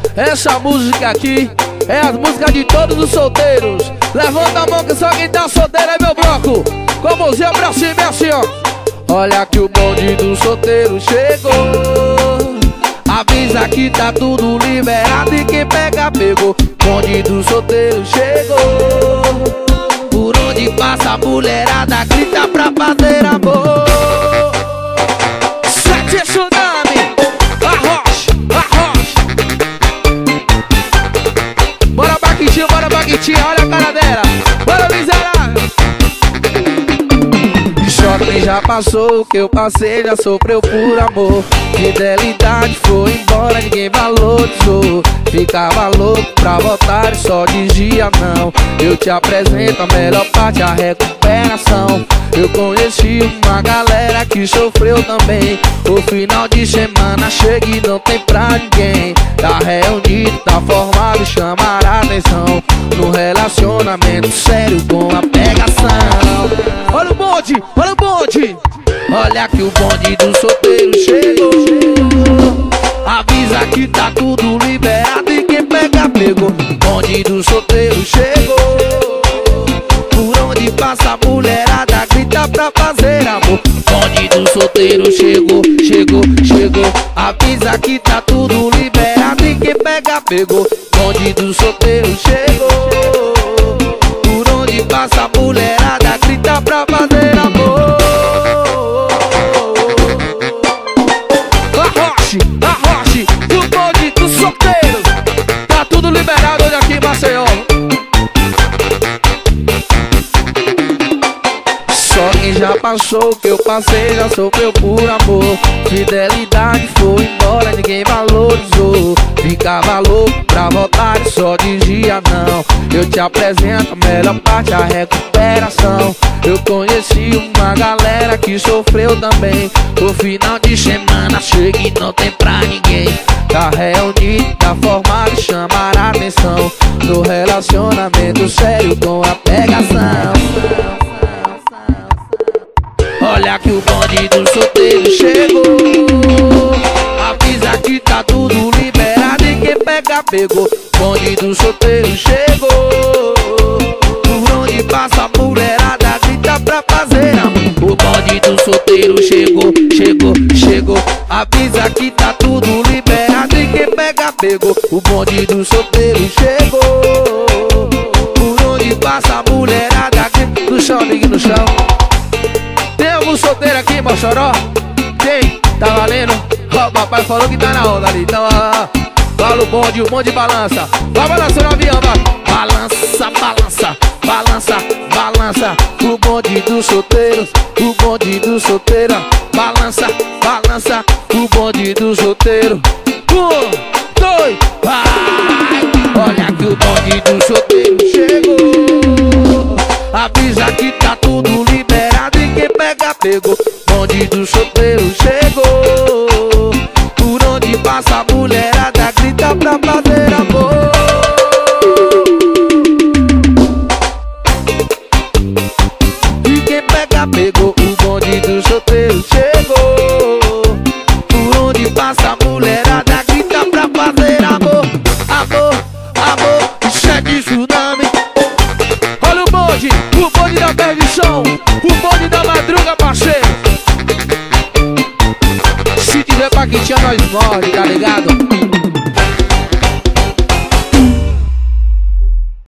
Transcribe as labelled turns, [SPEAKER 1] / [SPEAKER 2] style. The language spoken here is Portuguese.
[SPEAKER 1] Essa música aqui é a música de todos os solteiros. Levanta a mão que só quem tá solteiro é meu bloco. Com a mãozinha pra cima e assim, ó. Olha que o bonde do solteiro chegou. Avisa que tá tudo liberado e quem pega pegou. Bonde do solteiro chegou. Por onde passa a mulherada grita pra fazer amor. Sete tsunami, arrocha, arrocha. Bora Baquitinha, olha a cara dela. Bora miserável. Choque já passou, o que eu passei já sofreu por amor. Fidelidade foi embora, ninguém valorizou. Ficava louco pra voltar e só dizia não. Eu te apresento a melhor parte, a recuperação. Eu conheci uma galera que sofreu também. O final de semana chega e não tem pra ninguém. Tá reunido, tá formado e chamar a atenção. No relacionamento sério com a pegação. Olha o bonde, olha o bonde. Olha que o bonde do solteiro chegou. Avisa que tá tudo liberado e quem pega pegou. Bonde do solteiro chegou. Por onde passa a mulherada grita pra fazer amor. Bonde do solteiro chegou, chegou, chegou. Avisa que tá tudo liberado e quem pega pegou. Bonde do solteiro chegou. Por onde passa a mulherada grita pra fazer amor. Arroche, do bonde dos solteiros. Tá tudo liberado hoje aqui em Maceió. Só quem já passou o que eu passei já sofreu por amor. Fidelidade foi embora, ninguém valorizou. Ficava louco pra voltar e só dizia não. Eu te apresento a melhor parte, a recuperação. Eu conheci uma galera que sofreu também. O final de semana chega e não tem pra ninguém. Tá reunido, tá formado e chamar a atenção. No relacionamento sério com a pegação. Olha que o bonde do solteiro chegou. Avisa que tá tudo liberado e quem pega pegou. Bonde do solteiro chegou. Por onde passa a mulherada grita pra fazer amor. O bonde do solteiro chegou, chegou, chegou. Avisa que tá tudo liberado e quem pega pegou. O bonde do solteiro chegou. Por onde passa a mulherada grita no chão, ligue no chão. Tem algum solteiro aqui em Mossoró? Tem? Tá valendo? Ó, o papai falou que tá na onda ali. Então, fala o bonde balança. Vai balançando o avião, vai. Balança, balança, balança, balança. O bonde dos solteiros, o bonde do solteiro. Balança, balança, o bonde do solteiro. 1, 2, vai. Olha que o bonde do solteiro chegou. Avisa que tá tudo liberado e quem pega pegou. Bonde do solteiro chegou. Por onde passa a mulherada grita pra fazer amor. E quem pega pegou. O bonde do solteiro chegou. Por onde passa a mulherada grita pra fazer amor. Amor, amor, sete tsunami. Olha o bonde da perdição, o bonde da madruga, parceiro. Se tiver Baquitinha nós morre, tá ligado?